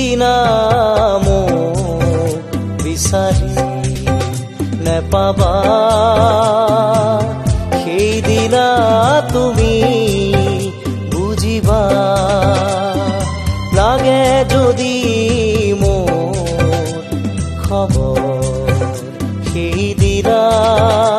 সিদিনা মোক বিচাৰি নেপাবা, সেইদিনা তুমি বুজিবা। লাগে যদি মোৰ খবৰ সেইদিনা